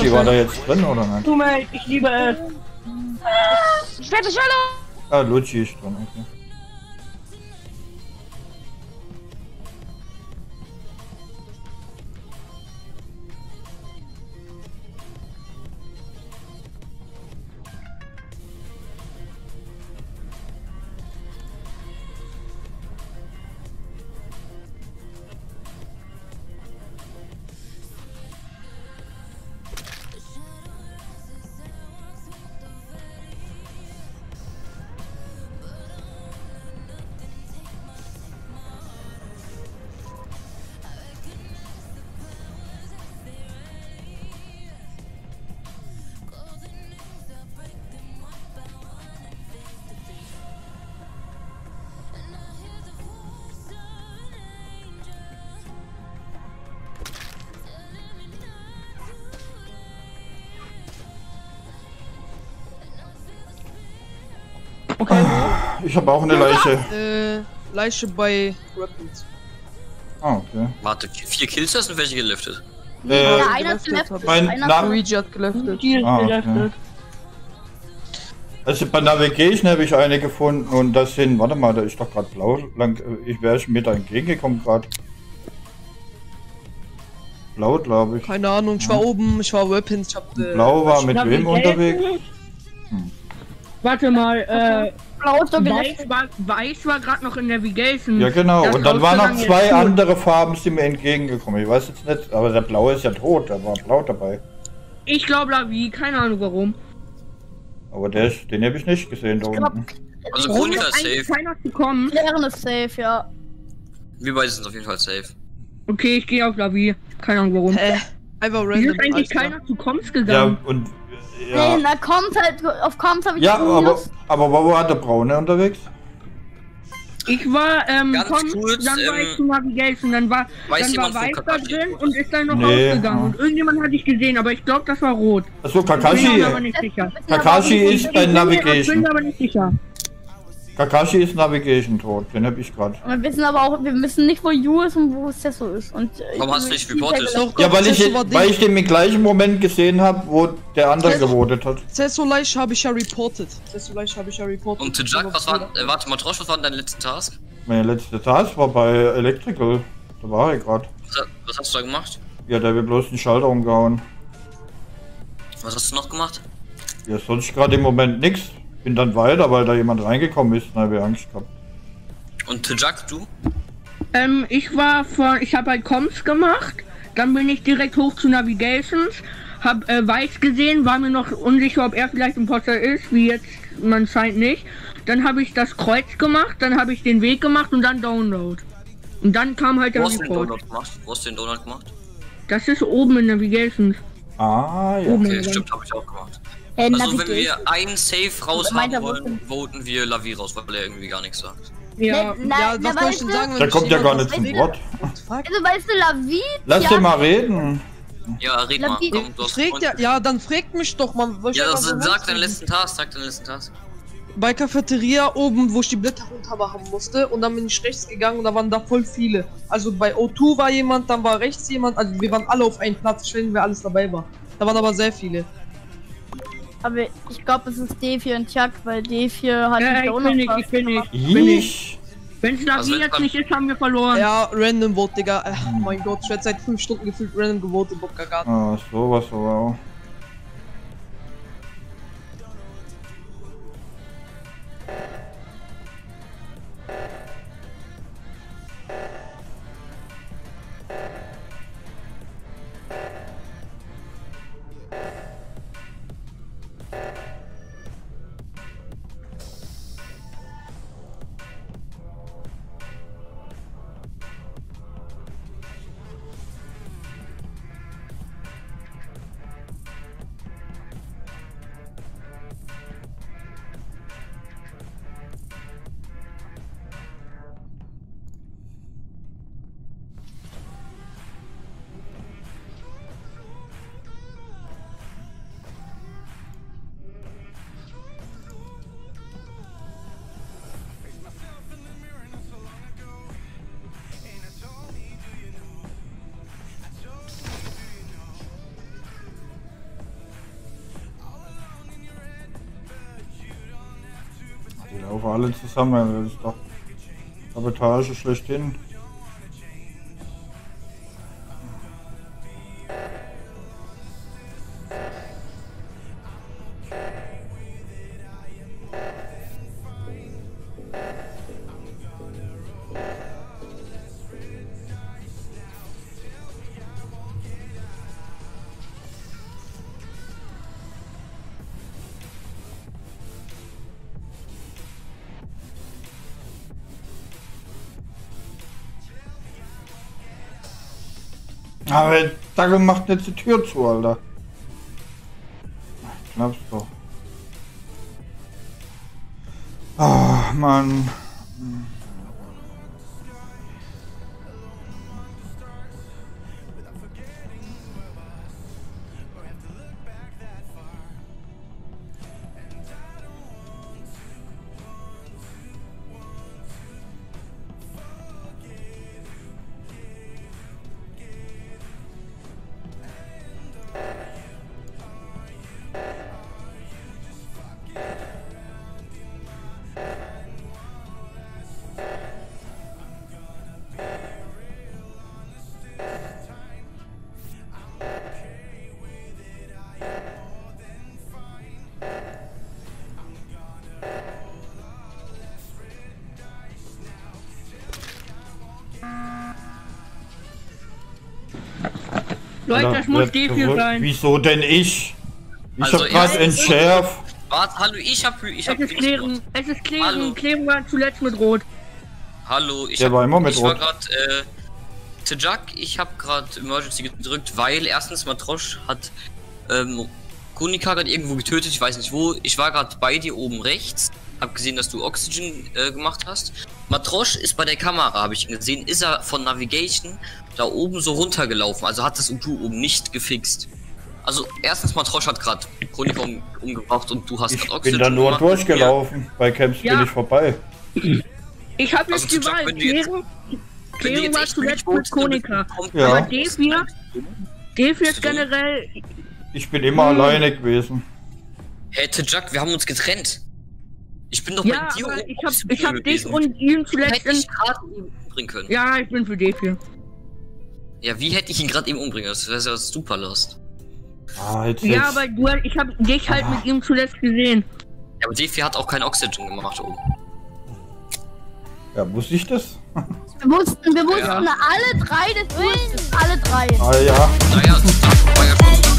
Luigi war da jetzt drin, oder nicht? Teammate, ich liebe es. Ich werde schneller! Ah, Luigi ist drin, okay. Okay. Ich habe auch eine Leiche. Leiche bei Weapons. Ah, okay. Warte, 4 Kills hast du welche geliftet? Ja, einer hat geleftet. Luigi hat geleftet. Okay. Also bei Navigation habe ich eine gefunden und das sind, warte mal, da ist doch gerade blau lang, ich wäre mir da entgegengekommen gerade. Blau, glaube ich. Keine Ahnung, ich war oben, ich war Weapons, ich hab... Blau war mit wem unterwegs? Warte mal, Blau ist doch geleftet. Weiß war gerade noch in Navigation. Ja genau, Das und dann waren noch ausgegangen 2 ist andere Farben, sind mir entgegengekommen. Ich weiß jetzt nicht, aber der blaue ist ja tot, da war blau dabei. Ich glaube Lavi, keine Ahnung warum. Aber den habe ich nicht gesehen da unten. Also Warum Grüniger ist ist eigentlich safe. keiner gekommen? Leeren ist safe, ja. Wir beide sind auf jeden Fall safe. Okay, ich gehe auf Lavi. Keine Ahnung warum. Einfach Hier random. ist eigentlich alles klar. keiner zu Koms Ja, gegangen. und... Ja, Nee, na kommt halt, auf Comms habe ich ja Minus. aber wo war der Braune unterwegs? Ich war, Ganz Koms, kurz, dann war ich zu Navigation, dann war weiß jemand Weiß von da Kakashi? drin und ist dann noch Nee, rausgegangen. Und irgendjemand hatte ich gesehen, aber ich glaube, das war rot. Achso, Bin mir Kakashi. aber nicht sicher. Kakashi ist bei Ich bin Navigation. mir aber nicht sicher. Kakashi ist Navigation tot, den hab ich gerade. Wir wissen aber auch, wir wissen nicht, wo Yu ist und wo Sesso ist. Und, Warum hast du nicht reportet? Doch, Ja, weil Cesso war ich den im gleichen Moment gesehen habe, wo der andere gewotet hat. Cesso Leiche habe ich ja reported. Cesso Leiche habe ich ja reported. Und Tijak, was war, warte mal, Trosch, was war dein letzter Task? Mein letzter Task war bei Electrical. Da war ich gerade. Was hast du da gemacht? Ja, der wird bloß den Schalter umgehauen. Was hast du noch gemacht? Ja, sonst gerade im Moment nix. Bin dann weiter, weil da jemand reingekommen ist. Na, wir Angst gehabt. Und Tijak, du? Ich habe halt Comms gemacht, dann bin ich direkt hoch zu Navigations, hab Weiß gesehen, war mir noch unsicher, ob er vielleicht Imposter ist, wie jetzt, man scheint nicht. Dann habe ich das Kreuz gemacht, dann habe ich den Weg gemacht und dann Download. Und dann kam halt der Wo hast du den Report. Donut gemacht? Wo hast du den Donut gemacht? Das ist oben in Navigations. Ah, ja. Oben Okay, in stimmt, habe ich auch gemacht. Hey, Also wenn wir einen Safe raus Meint er, haben wo wollen, voten wir Lavi raus, weil er irgendwie gar nichts sagt. Ja, Ja, was soll ich denn sagen? wenn Der ich kommt ja gar jemand nicht zum was Wort. Also weißt du, Lavi? Lass den mal reden. Ja, red mal, Lavi- komm, du hast Fragt ja, ja, dann fragt mich doch mal. Ja, sag deinen letzten Task, sag deinen letzten Task. Bei Cafeteria oben, wo ich die Blätter runter machen musste und dann bin ich rechts gegangen und da waren da voll viele. Also bei O2 war jemand, dann war rechts jemand, also wir waren alle auf einem Platz, schön, wer alles dabei war. Da waren aber sehr viele. Aber ich glaube, es ist D4 und Chuck, weil D4 hat ich auch bin noch nicht, ich bin nicht. Ich. Wenn es Lavi Also wenn jetzt man- nicht ist, haben wir verloren. Ja, random Vote, Digga. Mein Gott, ich werde seit 5 Stunden gefühlt random gewotet, Bob Gagat. Ah, sowas, wow. laufen alle zusammen, das ist doch Sabotage schlechthin. Aber der Dackel macht jetzt die Tür zu, Alter. Knapp's doch. Ah, Mann. Leute, das muss D4 sein. Wieso denn ich? Ich Also, hab grad ja, entschärft. Warte, hallo, ich hab Es ist Klären, es ist Klären. Hallo. Klären war zuletzt mit Rot. Hallo, Der war immer mit ich war Rot. gerade Tejak, ich hab gerade Emergency gedrückt, weil erstens Matrosch hat Kunika gerade irgendwo getötet, ich weiß nicht wo. Ich war gerade bei dir oben rechts, hab gesehen, dass du Oxygen gemacht hast. Matrosch ist bei der Kamera, habe ich gesehen, ist er von Navigation da oben so runtergelaufen, also hat das U2 oben nicht gefixt. Also erstens Matrosch hat gerade Kunika umgebracht und du hast Ich gerade Oxygen bin da nur gemacht. durchgelaufen. Bei Camps Ja. bin ich vorbei. Ich habe Also jetzt die Tejak, Wahl. wenn du jetzt- Klären Wenn du jetzt war echt zuletzt nicht mit Konika. Ja. Aber D4 ist generell. Ich bin immer alleine gewesen. Hey Tejak, wir haben uns getrennt. Ich bin doch Ja, bei dir aber oben ich hab dich gewesen. und ihn zuletzt Hätte ich in. gerade eben umbringen können. Ja, ich bin für D4. Ja, wie hätte ich ihn gerade eben umbringen können? Das wäre ja super lost. Ah, jetzt, Ja, aber ich hab dich halt mit ihm zuletzt gesehen. Ja, aber D4 hat auch kein Oxygen gemacht oben. Ja, wusste ich das? Wir wussten alle drei, das wussten alle drei. Ah ja. Naja, das war ja schon